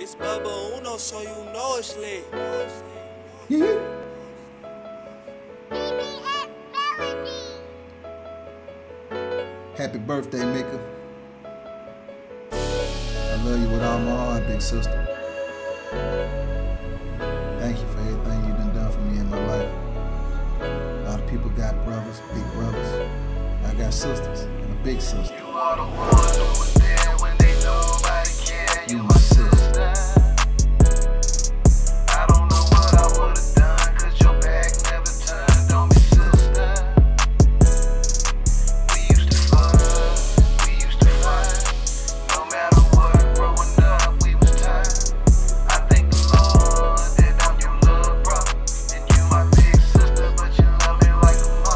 It's Bubba Uno, so you know it's lit. Happy birthday, Mika. I love you with all my heart, big sister. Thank you for everything you done for me in my life. A lot of people got brothers, big brothers. I got sisters and a big sister. You are the one who was there when they nobody cared. You my sister. I don't know what I would've done, cause your back never turned on me, sister. We used to fuss, we used to fight. No matter what, growing up, we was tired. I thank the Lord that I'm your little brother, and you my big sister, but you love me like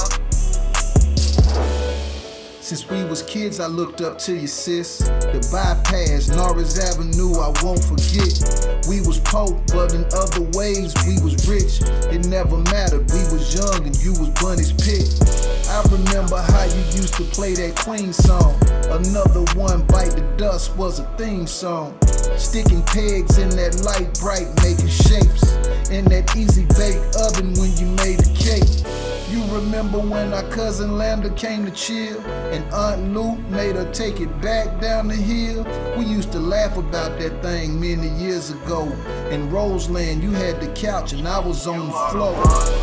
a mother. Since we was kids, I looked up to you, sis. The bypass, Norris Avenue, I won't forget. We was poor, but in other ways, we was rich. It never mattered, we was young and you was Bunny's pick. I remember how you used to play that Queen song. Another one, Bite the Dust, was a theme song. Sticking pegs in that light bright, making shapes. In that easy bake oven when you made a cake. You remember when our cousin Lambda came to chill and Aunt Lou made her take it back down the hill? We used to laugh about that thing many years ago. In Roseland, you had the couch and I was on the floor.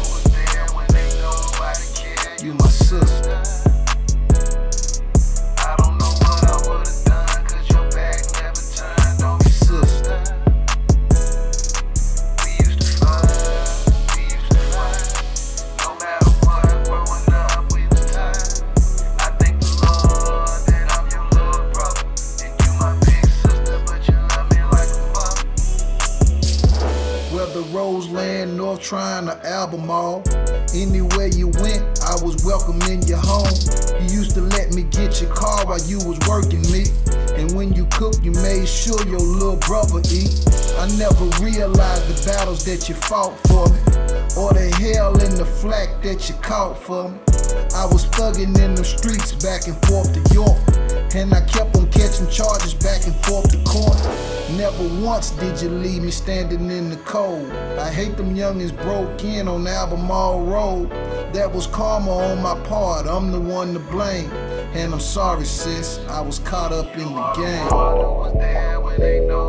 You my sister. I don't know what I would've done, cause your back never turned on me, sister. We used to fuss, we used to fight. No matter what, growing up, we was tired. I thank the Lord that I'm your little brother, and you my big sister, but you love me like a mother. Whether Roseland, North Tryon, or Albemarle, anywhere you went, I was welcome in your home. You used to let me get your car while you was working me. And when you cooked, you made sure your little brother eat. I never realized the battles that you fought for me, or the hell in the flack that you caught for me. I was thugging in the streets back and forth to York, and I kept on catching charges back and forth to court. Never once did you leave me standing in the cold. I hate them youngins broke in on Albemarle Road. That was karma on my part, I'm the one to blame. And I'm sorry, sis, I was caught up in the game. Was there when they know